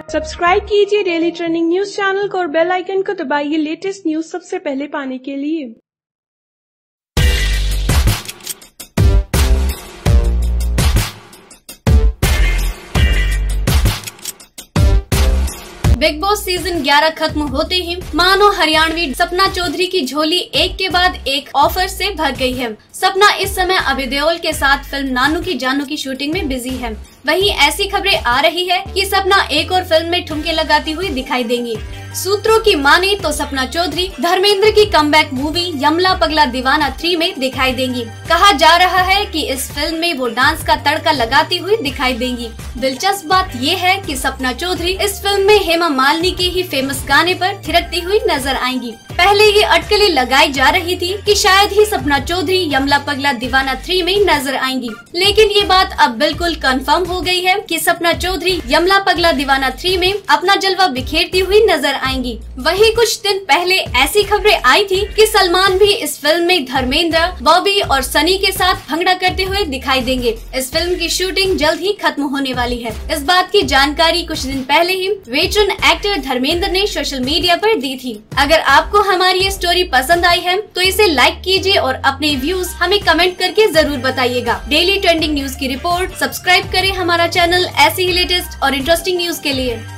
Subscribe कीजिए daily trending news channel को और बेल आइकन को दबाइए लेटेस्ट न्यूज सबसे पहले पाने के लिए। बिग बॉस सीजन 11 खत्म होते ही मानो हरियाणवी सपना चौधरी की झोली एक के बाद एक ऑफर से भर गई है। सपना इस समय अभय देओल के साथ फिल्म नानू की जानू की शूटिंग में बिजी है। वहीं ऐसी खबरें आ रही है कि सपना एक और फिल्म में ठुमके लगाती हुई दिखाई देंगी। सूत्रों की माने तो सपना चौधरी धर्मेंद्र की कमबैक मूवी यमला पगला दीवाना 3 में दिखाई देंगी। कहा जा रहा है कि इस फिल्म में वो डांस का तड़का लगाती हुई दिखाई देंगी। दिलचस्प बात ये है कि सपना चौधरी इस फिल्म में हेमा मालिनी के ही फेमस गाने पर थिरकती हुई नजर आएंगी। पहले ये अटकलें लगाई जा रही थी कि शायद ही सपना चौधरी यमला पगला दीवाना 3 में नजर आएंगी, लेकिन ये बात अब बिल्कुल कंफर्म हो गई है कि सपना चौधरी यमला पगला दीवाना 3 में अपना जलवा बिखेरती हुई नजर आएंगी। वहीं कुछ दिन पहले ऐसी खबरें आई थी कि सलमान भी इस फिल्म में धर्मेंद्र, बॉबी और सनी के साथ भंगड़ा करते हुए दिखाई देंगे। इस फिल्म की शूटिंग जल्द ही खत्म होने वाली है। इस बात की जानकारी कुछ दिन पहले ही वेटरन एक्टर धर्मेंद्र ने सोशल मीडिया पर दी थी। अगर आपको हमारी ये स्टोरी पसंद आई है तो इसे लाइक कीजिए और अपने व्यूज हमें कमेंट करके जरूर बताइएगा। डेली ट्रेंडिंग न्यूज की रिपोर्ट सब्सक्राइब करें हमारा चैनल ऐसी ही लेटेस्ट और इंटरेस्टिंग न्यूज के लिए।